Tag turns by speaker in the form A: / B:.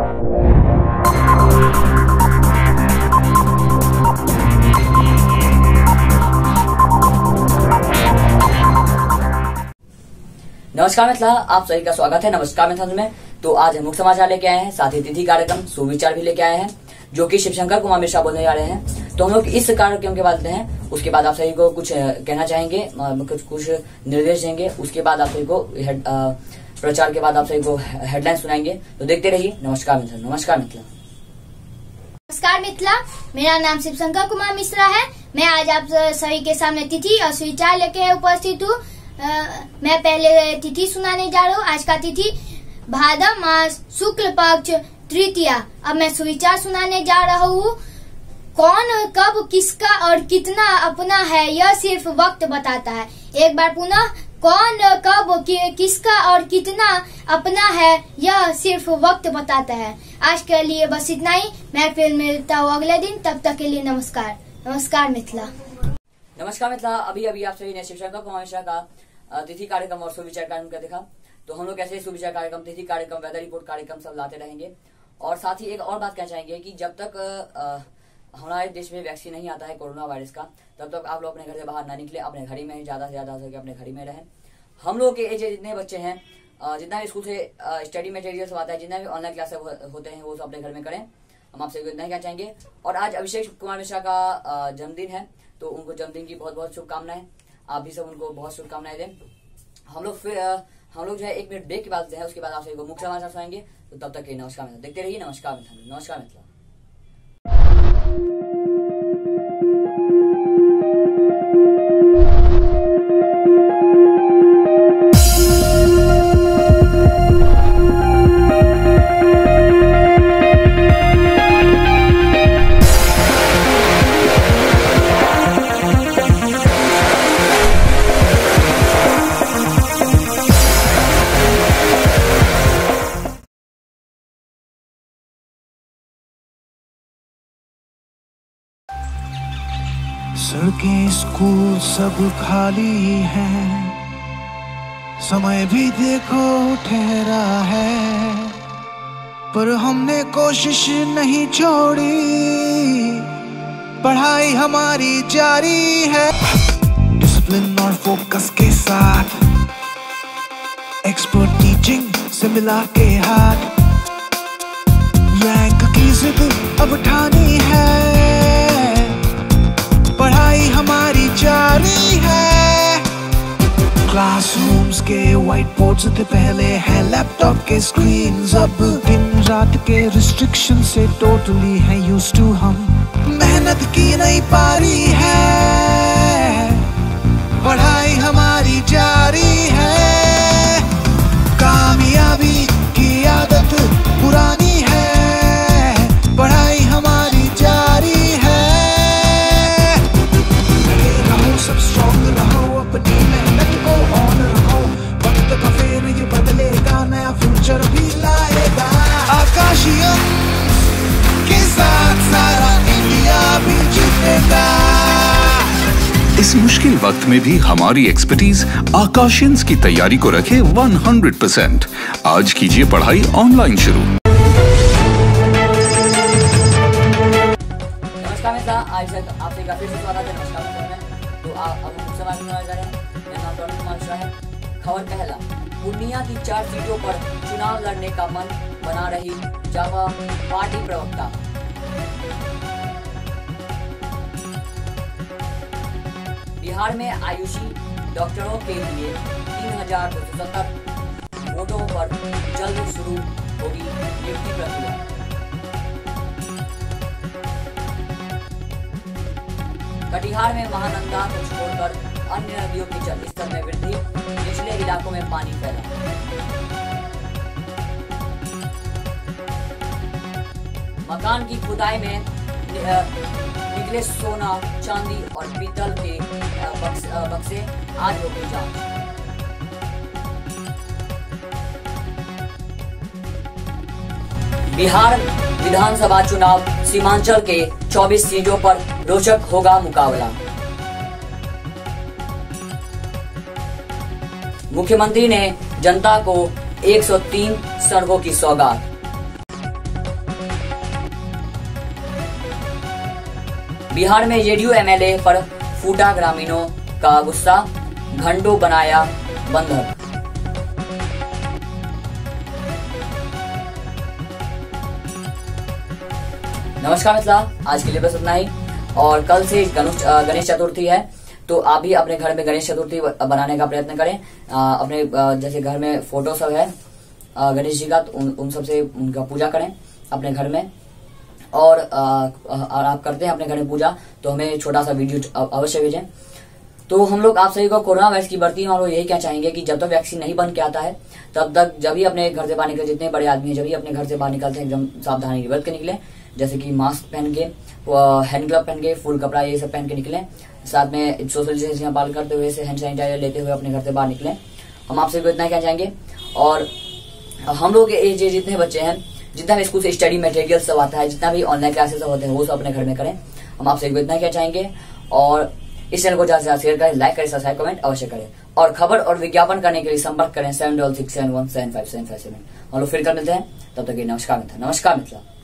A: नमस्कार मित्रों, आप सभी का स्वागत है नमस्कार मित्रों में। तो आज हम मुख्य समाचार लेके आए हैं, साथ ही तिथि कार्यक्रम सुविचार भी लेके आए हैं, जो कि शिवशंकर कुमार मिश्रा बोलने जा रहे हैं। तो हम लोग इस कार्यक्रम के बाद हैं, उसके बाद आप सभी को कुछ कहना चाहेंगे, कुछ निर्देश देंगे। उसके बाद आप सभी को प्रचार के बाद आप सभी को हेडलाइन सुनाएंगे। तो देखते रहिए। नमस्कार मित्रों। नमस्कार मित्रों।
B: नमस्कार मित्रों, मेरा नाम शिवशंकर कुमार मिश्रा है। मैं आज आप सभी के सामने तिथि और सुविचार लेके उपस्थित हूँ। मैं पहले तिथि सुनाने जा रहा हूँ। आज का तिथि भाद्र मास शुक्ल पक्ष तृतीया। अब मैं सुविचार सुनाने जा रहा हूँ। कौन कब किसका और कितना अपना है, यह सिर्फ वक्त बताता है। एक बार पुनः, कौन कब किसका और कितना अपना है, यह सिर्फ वक्त बताता है। आज के लिए बस इतना ही। मैं फिर मिलता हूँ अगले दिन। तब तक के लिए नमस्कार। नमस्कार मिथिला।
A: नमस्कार मित्रा। अभी आप सभी ने शिवशंकर कुमार मिश्रा का तिथि कार्यक्रम और सुविचार कार्यक्रम का देखा। तो हम लोग ऐसे सुविचार कार्यक्रम, तिथि कार्यक्रम, वेदर रिपोर्ट कार्यक्रम सब लाते रहेंगे। और साथ ही एक और बात कहना चाहेंगे कि जब तक हमारे देश में वैक्सीन नहीं आता है कोरोना वायरस का, तब तक आप लोग अपने घर से बाहर ना निकले, अपने घर ही में ज्यादा से ज्यादा हो सके अपने घर ही में रहें। हम लोग के एज जितने बच्चे हैं, जितना भी स्कूल से स्टडी मटेरियल सब आता है, जितना भी ऑनलाइन क्लास होते हैं, वो सब अपने घर में करें। हम आपसे इतना ही कहना चाहेंगे। और आज अभिषेक कुमार मिश्रा का जन्मदिन है, तो उनको जन्मदिन की बहुत बहुत शुभकामनाएं। आप भी सब उनको बहुत शुभकामनाएं दें। हम लोग जो है 1 मिनट ब्रेक के बाद है, उसके बाद आप सभी को मुख्य समाचार सुनाएंगे। तो तब तक के नमस्कार मित्रों, देखते रहिए। नमस्कार मित्रों। नमस्कार मित्रों।
C: सड़कें, स्कूल सब खाली हैं, समय भी देखो ठहरा है, पर हमने कोशिश नहीं छोड़ी, पढ़ाई हमारी जारी है। डिसिप्लिन और फोकस के साथ एक्सपर्ट टीचिंग से मिला के हाथ, रैंक की जिद अब ठानी है, पढ़ाई हमारी जारी है। क्लासरूम्स के व्हाइट बोर्ड से पहले है लैपटॉप के स्क्रीन्स, अब दिन रात के रिस्ट्रिक्शन से टोटली है यूज्ड टू हम। मेहनत की नई पारी है, पढ़ाई हमारी जारी है, कामयाबी की आदत पुरानी है, पढ़ाई हमारी जारी है। सब स्ट्रॉन्ग रहो, अपनी मेहनत को ऑन रखो, वक्त का फेर ये बदलेगा, नया फ्यूचर भी लाएगा। आकाशियन के साथ सारा इंडिया भी जीतेगा।
D: इस मुश्किल वक्त में भी हमारी एक्सपर्टीज आकाशियंस की तैयारी को रखे 100%। आज कीजिए पढ़ाई ऑनलाइन शुरू।
A: नमस्कार मित्रों, आज आपसे काफी स्वागत है। नमस्कार मित्रों। तो अब हम समाचार जा रहे हैं। मेरा नाम डॉक्टर कुमार मिश्रा है। खबर पहला, पूर्णिया की 4 सीटों पर चुनाव लड़ने का मन बना रही जावा पार्टी प्रवक्ता। बिहार में आयुषी डॉक्टरों के लिए 3270 वोटों पर जल्द शुरू होगी नियुक्ति प्रक्रिया। कटिहार में महानंदा को छोड़कर अन्य नदियों के जलस्तर में वृद्धि, निचले इलाकों में पानी फैला। मकान की खुदाई में निकले सोना, चांदी और पीतल के बक्से, आज होगी जांच। बिहार विधानसभा चुनाव, सीमांचल के 24 सीटों पर रोचक होगा मुकाबला। मुख्यमंत्री ने जनता को 103 सड़कों की सौगात। बिहार में जेडीयू एमएलए पर फूटा ग्रामीणों का गुस्सा, घंटों बनाया बंधक। नमस्कार मित्रा, आज के लिए बस इतना ही। और कल से गणेश चतुर्थी है, तो आप भी अपने घर में गणेश चतुर्थी बनाने का प्रयत्न करें। अपने जैसे घर में फोटो सब है गणेश जी का, तो उन सब से उनका पूजा करें अपने घर में। और आप करते हैं अपने घर में पूजा, तो हमें छोटा सा वीडियो अवश्य भेजें। तो हम लोग आप सभी को कोरोना वायरस की बढ़ती है और यही क्या चाहेंगे कि जब तक वैक्सीन नहीं बन के आता है तब तक जब भी अपने घर से बाहर निकले, जितने बड़े आदमी हैं जब भी अपने घर से बाहर निकलते हैं एकदम सावधानी बरत के निकले, जैसे कि मास्क पहन के, हैंड ग्लव पहन के, फुल कपड़ा ये सब पहन के निकले, साथ में सोशल डिस्टेंसिंग पालन करते हुए, हैंड सैनिटाइजर लेते हुए अपने घर से बाहर निकले। हम आपसे इतना क्या चाहेंगे। और हम लोग ये जितने बच्चे हैं, जितना भी स्कूल से स्टडी मटेरियल सब आता है, जितना भी ऑनलाइन क्लासेस होते हैं, वो सब अपने घर में करें। हम आपसे इतना क्या चाहेंगे। और इस चैनल को ज्यादा से ज्यादा शेयर करें, लाइक करें, सब्सक्राइब, कमेंट अवश्य करें। और खबर और विज्ञापन करने के लिए संपर्क करें 76671757577। हम लोग फिर कर मिलते हैं, तब तक नमस्कार मित्र।